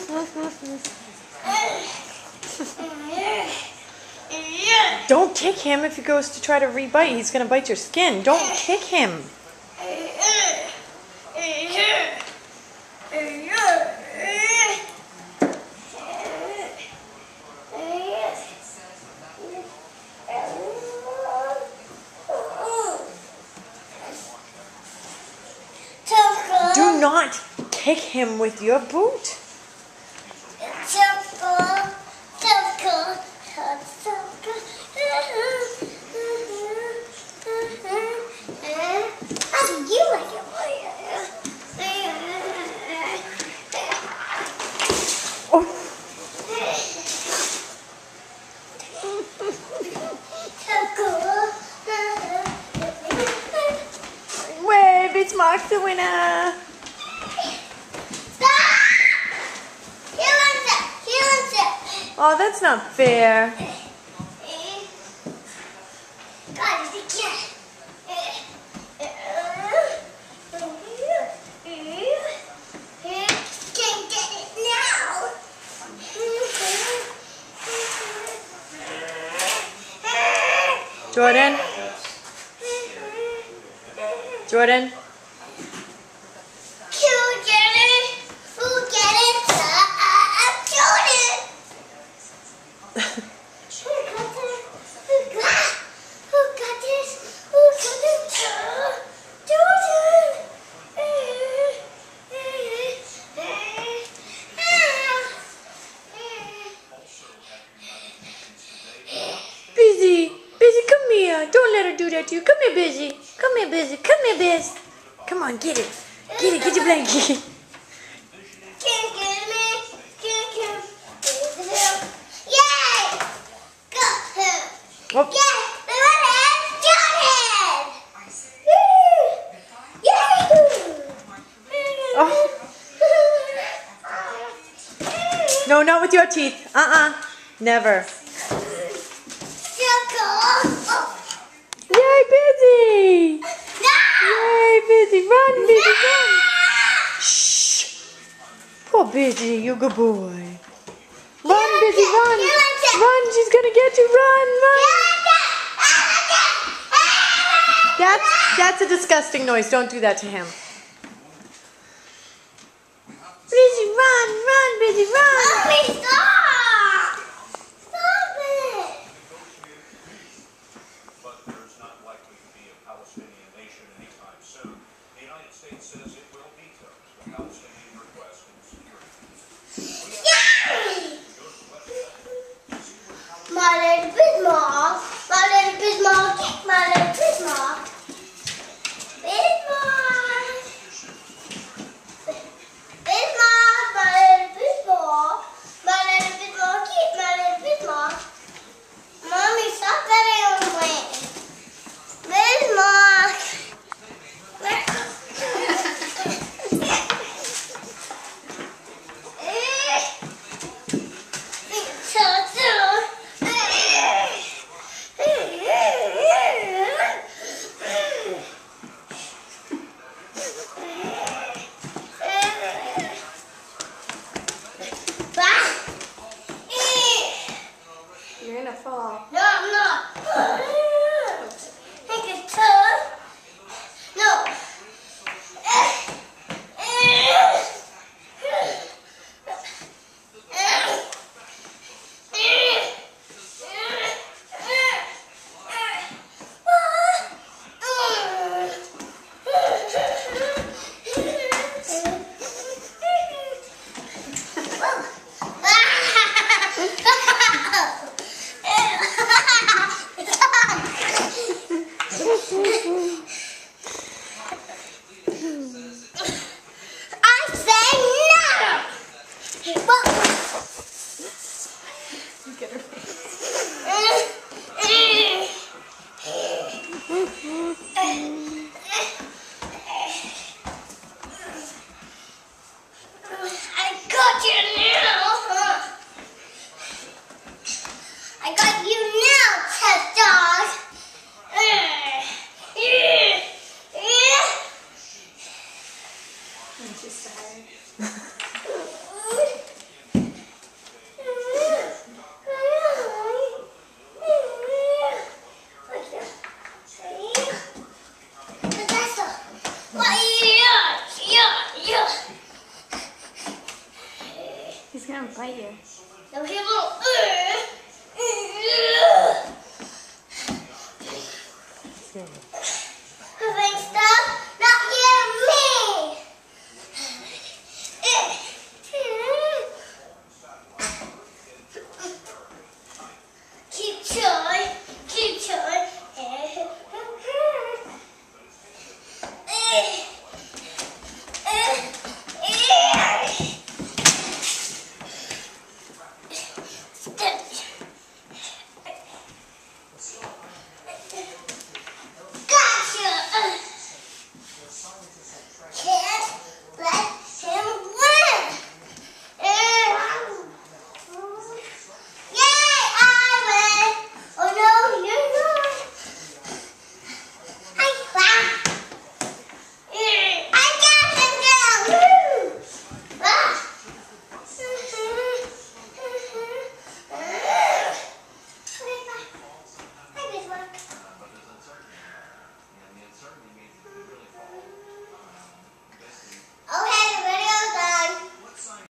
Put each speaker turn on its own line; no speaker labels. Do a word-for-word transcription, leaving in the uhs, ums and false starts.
Don't kick him if he goes to try to re-bite. He's going to bite your skin. Don't kick him. Do not kick him with your boot. Way, Bismarck the winner. Oh, that's not fair.
Got it again. Can't get it now.
Jordan. Jordan. Busy, Busy, come here. Don't let her do that to you. Come here, Busy. Come here, Busy. Come here, Biz. Come on, get it. Get it. Get your blankie.
Can't get me. Can't get me. Yay! Got him.
Oh.
Yay! The runner got him. Yay!
Oh. No, not with your teeth. Uh-uh. Never. Yay, Busy!
No!
Yay, Busy! Run, Busy, run! Shh! Poor Busy, you good boy. Run, Busy, run! Run, she's gonna get you! Run, run! That's, that's a disgusting noise. Don't do that to him. Busy, run, run, Busy, run!
Mommy, stop! Stop it!
But there's not likely to be a Palestinian nation anytime soon. The United States says it will veto the Palestinian request in security.
Yay! My little Bismarck, my little Bismarck, my little Bismarck. Bismarck! Bismarck, my little Bismarck, my little Bismarck, my little Bismarck. Mommy, stop getting on the way. Bismarck!
You're gonna fall.
No, I'm not. Take a turn. No.
Right here.
No, he won't.